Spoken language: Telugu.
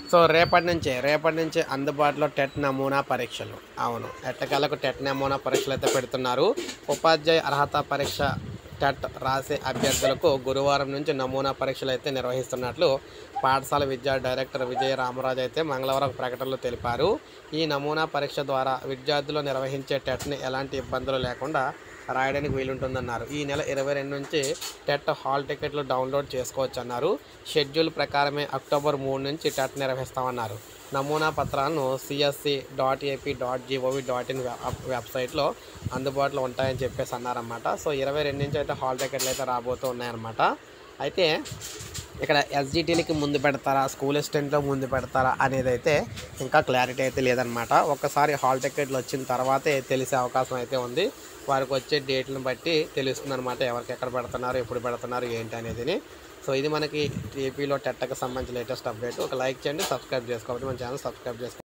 సో రేపటి నుంచి అందుబాటులో టెట్ నమూనా పరీక్షలు. అవును, ఎట్టకేలకు టెట్ నమూనా పరీక్షలు అయితే పెడుతున్నారు. ఉపాధ్యాయ అర్హత పరీక్ష టెట్ రాసే అభ్యర్థులకు గురువారం నుంచి నమూనా పరీక్షలు అయితే నిర్వహిస్తున్నట్లు పాఠశాల విద్యా డైరెక్టర్ విజయ రామరాజు అయితే మంగళవారం ప్రకటనలో తెలిపారు. ఈ నమూనా పరీక్ష ద్వారా విద్యార్థులు నిర్వహించే టెట్ని ఎలాంటి ఇబ్బందులు లేకుండా రాయడానికి వీలుంటుందన్నారు. ఈ నెల 22 నుంచి టెట్ హాల్ టికెట్లు డౌన్లోడ్ చేసుకోవచ్చు అన్నారు. షెడ్యూల్ ప్రకారమే అక్టోబర్ 3 నుంచి టెట్ నిర్వహిస్తామన్నారు. నమూనా పత్రాలను csc.ap.gov.in వెబ్సైట్లో అందుబాటులో ఉంటాయని చెప్పేసి అన్నారన్నమాట. సో 22 నుంచి అయితే హాల్ టికెట్లు అయితే రాబోతూ ఉన్నాయన్నమాట. అయితే ఇక్కడ ఎస్జిటీలకి ముందు పెడతారా, స్కూల్ అసిస్టెంట్లో ముందు పెడతారా అనేది అయితే ఇంకా క్లారిటీ అయితే లేదనమాట. ఒక్కసారి హాల్ టికెట్లు వచ్చిన తర్వాతే తెలిసే అవకాశం అయితే ఉంది. వారికి వచ్చే డేట్లను బట్టి తెలుస్తుంది అనమాట, ఎవరికి ఎక్కడ పెడుతున్నారు, ఎప్పుడు పెడుతున్నారు ఏంటి అనేది. సో ఇది మనకి ఏపీలో టెట్కి సంబంధించిన లేటెస్ట్ అప్డేట్. ఒక లైక్ చేయండి, సబ్స్క్రైబ్ చేసుకోవాలి, మన ఛానల్ సబ్స్క్రైబ్ చేసుకోండి.